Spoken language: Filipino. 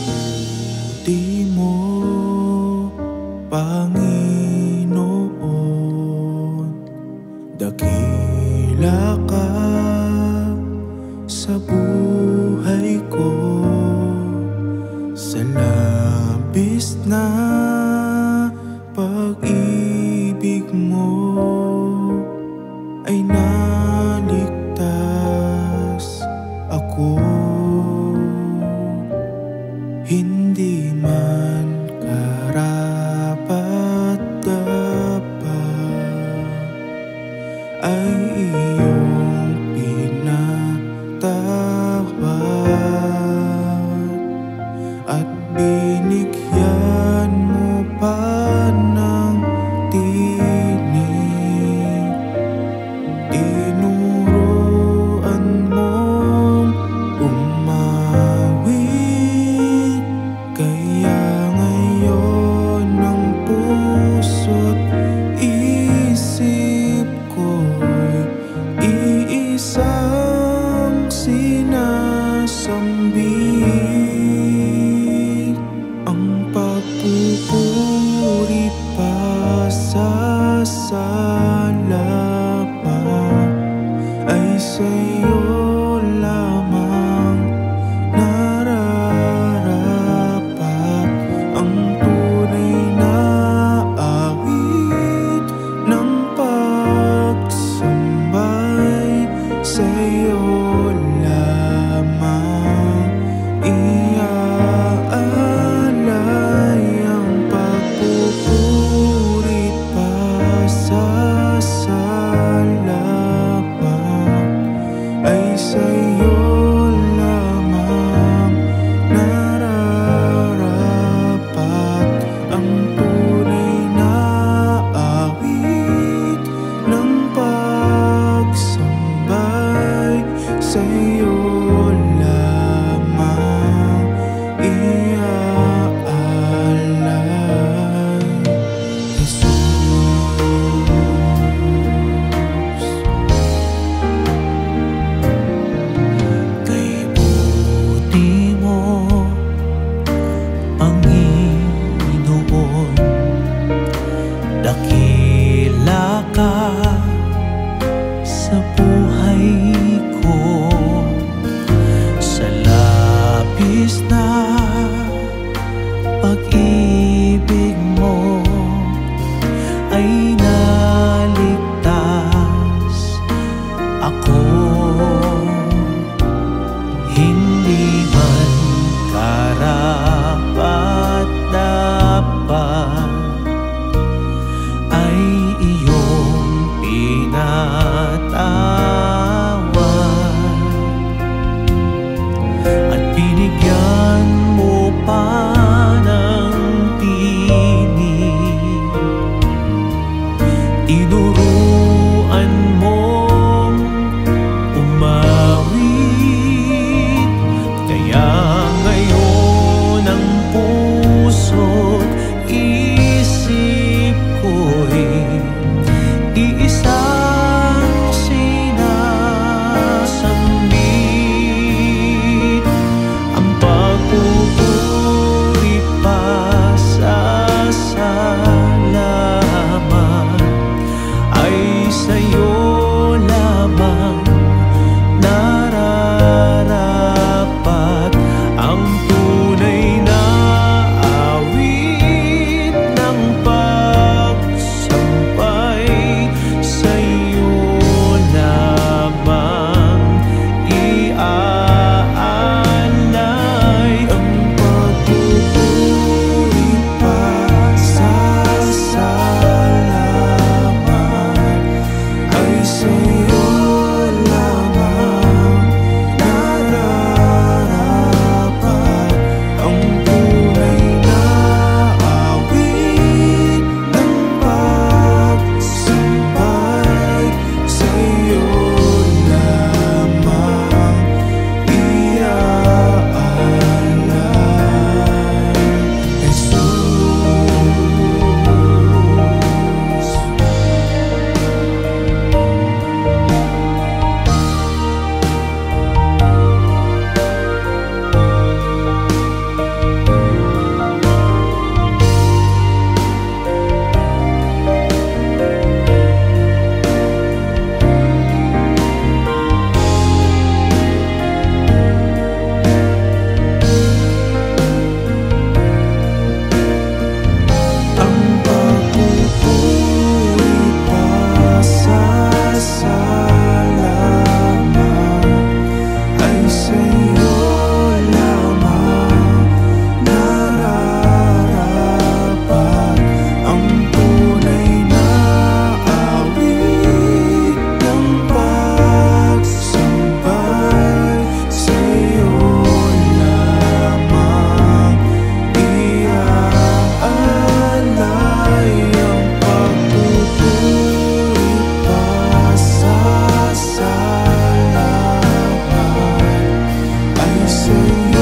Di mo, Panginoon, dakila ka sa buhay ko. Sa labis na pag-ibig mo ay naligtas ako. Hindi man karapat-dapat ay iyong pinatawad at binigyan mo pa ng tinig. Tinuruan mong umawit, kaya ngayon ang puso't isip ko'y iisang sinasambit. Ang pagpupuri pa sa salamat ay sa'yo lamang nararapat. Ang tunay na awit ng pagsambay sa'yo lamang iaalay. Ang pagpupuri pa sa salamat ay sa'yo lamang nararapat. Ang tunay na awit ng pagsambay sa'yo lamang iaalay. Jesus, kay buti mo, Panginoon, dakila ka sa buhay ko. Sa labis na pag-ibig mo ay naligtas ako. Hindi man karapat-dapat ay iyong pinatawad at binigyan mo pa ng tinig. Tinuruan mong umawit, kaya ngayon ang puso't isip ko'y iisang sinasambit. Ang pagpupuri sa'yo.